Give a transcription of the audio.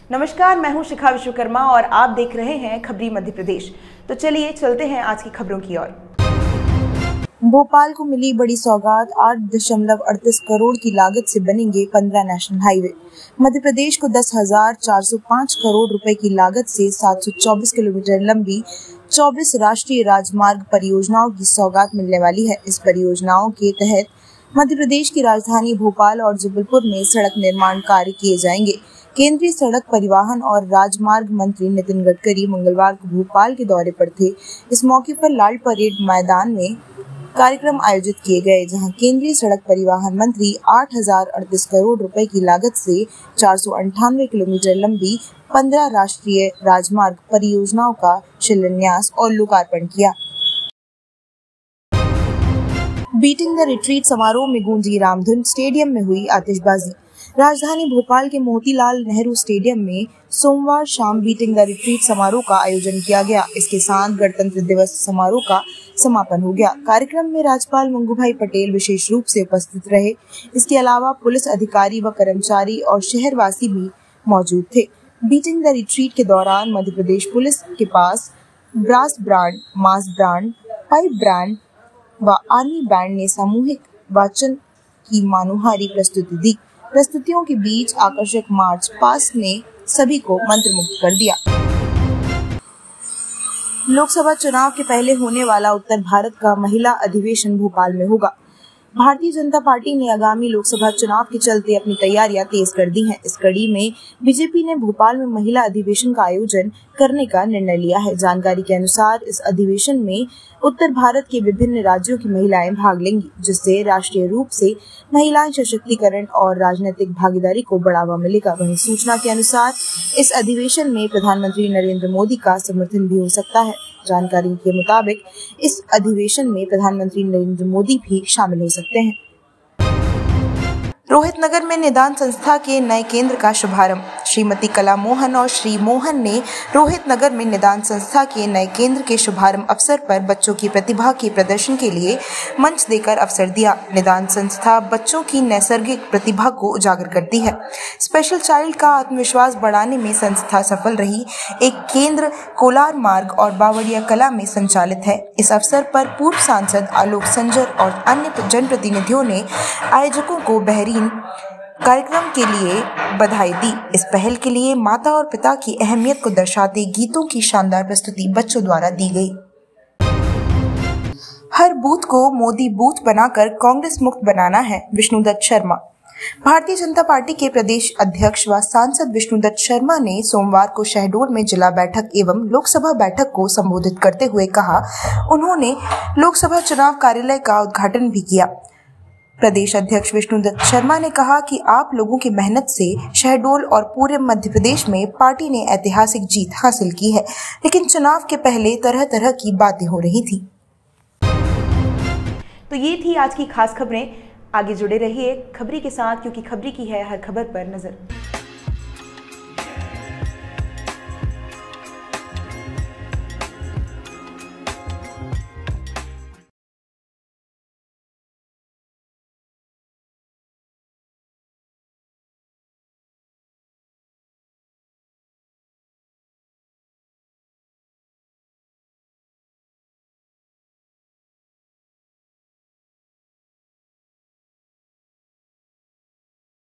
नमस्कार, मैं हूं शिखा विश्वकर्मा और आप देख रहे हैं खबरी मध्य प्रदेश। तो चलिए चलते हैं आज की खबरों की ओर। भोपाल को मिली बड़ी सौगात, 8.38 करोड़ की लागत से बनेंगे 15 नेशनल हाईवे। मध्य प्रदेश को 10,405 करोड़ रुपए की लागत से 724 किलोमीटर लंबी 24 राष्ट्रीय राजमार्ग परियोजनाओं की सौगात मिलने वाली है। इस परियोजनाओं के तहत मध्य प्रदेश की राजधानी भोपाल और जबलपुर में सड़क निर्माण कार्य किए जाएंगे। केंद्रीय सड़क परिवहन और राजमार्ग मंत्री नितिन गडकरी मंगलवार को भोपाल के दौरे पर थे। इस मौके पर लाल परेड मैदान में कार्यक्रम आयोजित किए गए, जहां केंद्रीय सड़क परिवहन मंत्री 8,038 करोड़ रुपए की लागत से 498 किलोमीटर लंबी 15 राष्ट्रीय राजमार्ग परियोजनाओं का शिलान्यास और लोकार्पण किया। बीटिंग द रिट्रीट समारोह में गूंजी रामधुन, स्टेडियम में हुई आतिशबाजी। राजधानी भोपाल के मोतीलाल नेहरू स्टेडियम में सोमवार शाम बीटिंग द रिट्रीट समारोह का आयोजन किया गया। इसके साथ गणतंत्र दिवस समारोह का समापन हो गया। कार्यक्रम में राज्यपाल मंगूभाई पटेल विशेष रूप से उपस्थित रहे। इसके अलावा पुलिस अधिकारी व कर्मचारी और शहरवासी भी मौजूद थे। बीटिंग द रिट्रीट के दौरान मध्य प्रदेश पुलिस के पास brass band, mass band, pipe band व आर्मी बैंड ने सामूहिक वाचन की मनोहारी प्रस्तुति दी। प्रस्तुतियों के बीच आकर्षक मार्च पास्ट ने सभी को मंत्रमुग्ध कर दिया। लोकसभा चुनाव के पहले होने वाला उत्तर भारत का महिला अधिवेशन भोपाल में होगा। भारतीय जनता पार्टी ने आगामी लोकसभा चुनाव के चलते अपनी तैयारियां तेज कर दी हैं। इस कड़ी में बीजेपी ने भोपाल में महिला अधिवेशन का आयोजन करने का निर्णय लिया है। जानकारी के अनुसार इस अधिवेशन में उत्तर भारत के विभिन्न राज्यों की महिलाएं भाग लेंगी, जिससे राष्ट्रीय रूप से महिला सशक्तिकरण और राजनीतिक भागीदारी को बढ़ावा मिलेगा। वहीं सूचना के अनुसार इस अधिवेशन में प्रधानमंत्री नरेंद्र मोदी का समर्थन भी हो सकता है। जानकारी के मुताबिक इस अधिवेशन में प्रधानमंत्री नरेंद्र मोदी भी शामिल हो सकते हैं। रोहितनगर में निदान संस्था के नए केंद्र का शुभारंभ। श्रीमती कला मोहन और श्री मोहन ने रोहितनगर में निदान संस्था के नए केंद्र के शुभारंभ अवसर पर बच्चों की प्रतिभा के प्रदर्शन के लिए मंच देकर अवसर दिया। निदान संस्था बच्चों की नैसर्गिक प्रतिभा को उजागर करती है। स्पेशल चाइल्ड का आत्मविश्वास बढ़ाने में संस्था सफल रही। एक केंद्र कोलार मार्ग और बावड़िया कला में संचालित है। इस अवसर पर पूर्व सांसद आलोक संजर और अन्य जनप्रतिनिधियों ने आयोजकों को बेहतरीन कार्यक्रम के लिए बधाई दी। इस पहल के लिए माता और पिता की अहमियत को दर्शाते गीतों की शानदार प्रस्तुति बच्चों द्वारा दी गई। हर बूथ को मोदी बूथ बनाकर कांग्रेस मुक्त बनाना है, विष्णुदत्त शर्मा। भारतीय जनता पार्टी के प्रदेश अध्यक्ष व सांसद विष्णुदत्त शर्मा ने सोमवार को शहडोल में जिला बैठक एवं लोकसभा बैठक को संबोधित करते हुए कहा, उन्होंने लोकसभा चुनाव कार्यालय का उद्घाटन भी किया। प्रदेश अध्यक्ष विष्णुदत्त शर्मा ने कहा कि आप लोगों की मेहनत से शहडोल और पूरे मध्य प्रदेश में पार्टी ने ऐतिहासिक जीत हासिल की है, लेकिन चुनाव के पहले तरह तरह की बातें हो रही थी। तो ये थी आज की खास खबरें। आगे जुड़े रहिए खबरी के साथ, क्योंकि खबरी की है हर खबर पर नजर।